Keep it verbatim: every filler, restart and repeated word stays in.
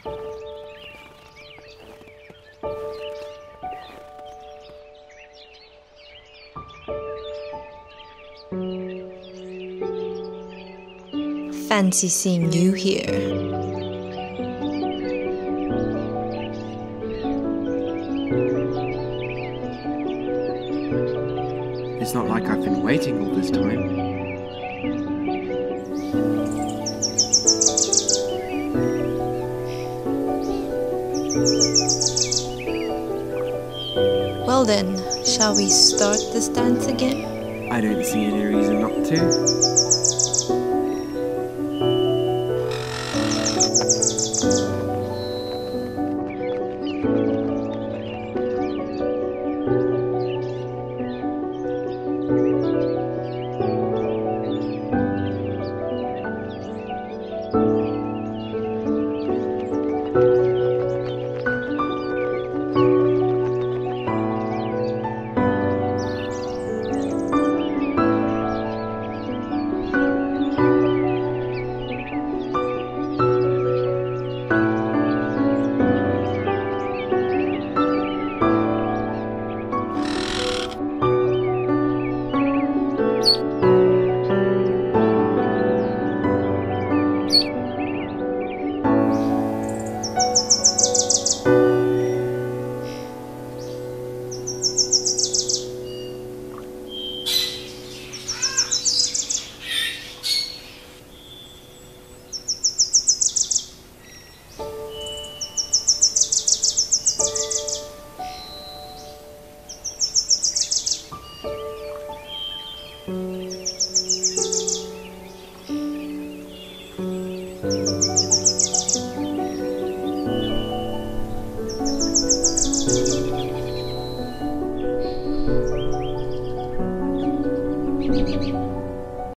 Fancy seeing you here. It's not like I've been waiting all this time. Well then, shall we start this dance again? I don't see any reason not to.